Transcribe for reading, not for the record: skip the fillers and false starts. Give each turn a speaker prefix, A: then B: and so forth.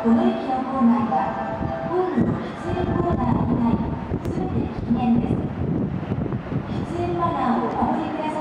A: この駅の構内はホームの喫煙コーナー以外すべて禁煙です。喫煙マナーをお守りください。